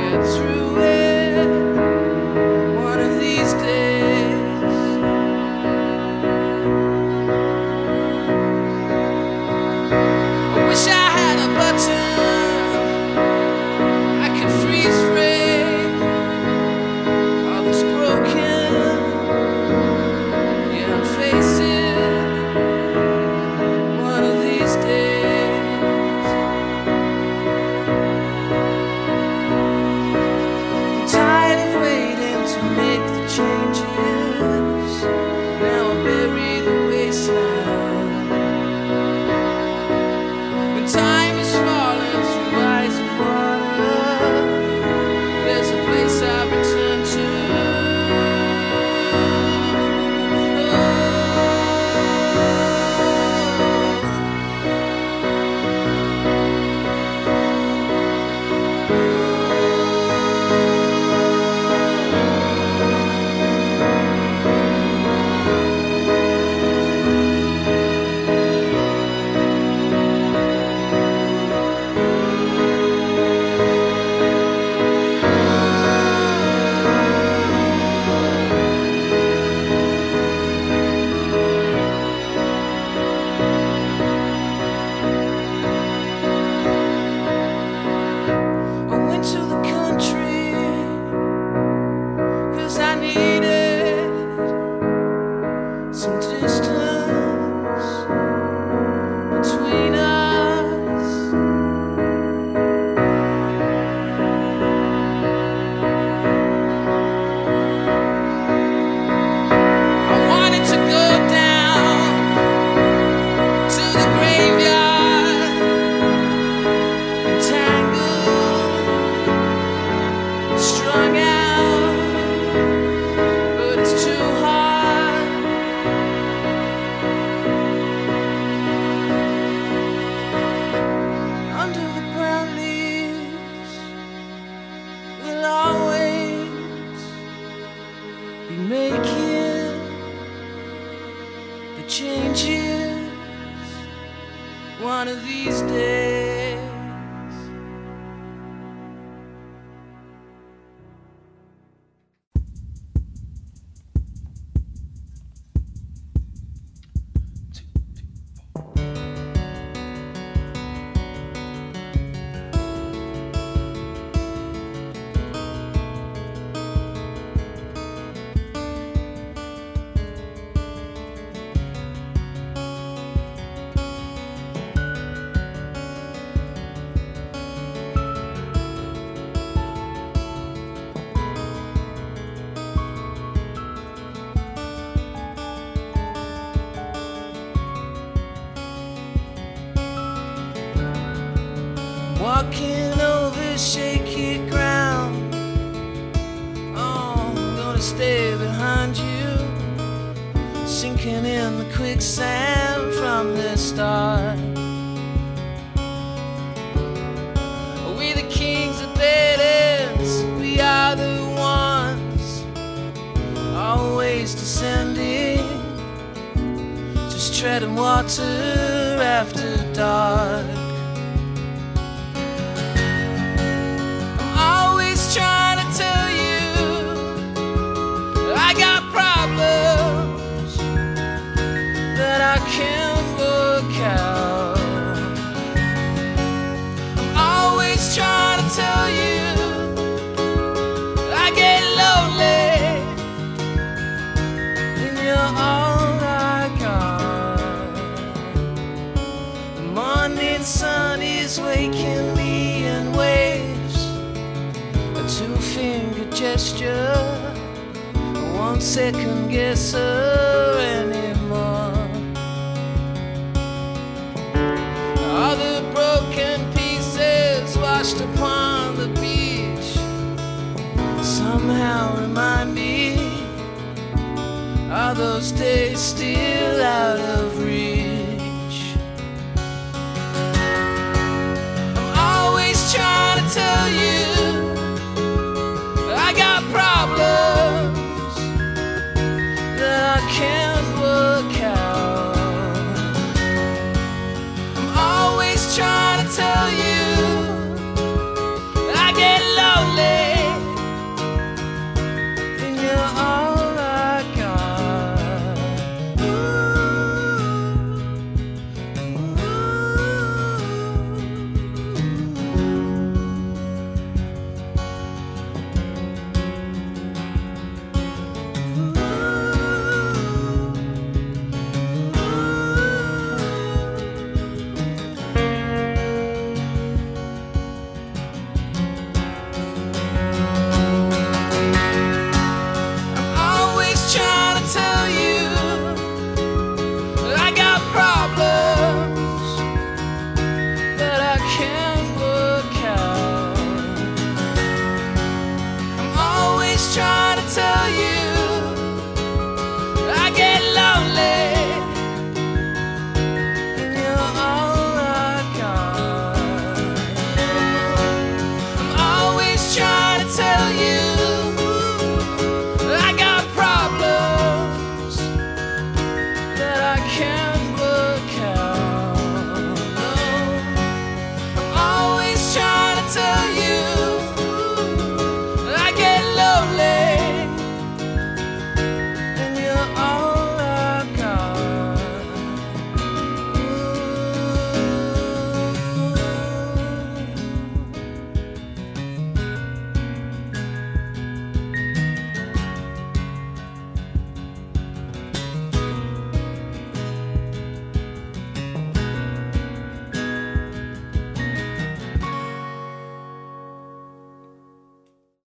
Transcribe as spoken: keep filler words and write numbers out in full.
get through it one of these days. I wish I had a button I could freeze frame all that's broken, yeah, and face it one of these days. I'm tired of waiting to make the changes. Now I bury the wasteland. When time is falling through eyes of water, there's a place I return to. I went to the country 'cause I needed some distance between us. I wanted to go down to the graveyard, entangled, strung out, but it's too hard. Under the brown leaves, we'll always be making the changes one of these days. Walking over shaky ground, oh, I'm gonna stay behind you, sinking in the quicksand from the start. We the kings of dead ends, we are the ones always descending, just treading water after dark. Trying to tell you I got problems that I can't work out. I'm always trying to tell you I get lonely and you're all I got. The morning sun is waking me in waves, a two-finger gesture, I won't second guess her anymore. All the broken pieces washed upon the beach somehow remind me of those days still out of reach. I'm always trying to tell you I got problems that I can't work out. I'm always trying to tell you I get lonely trying to tell you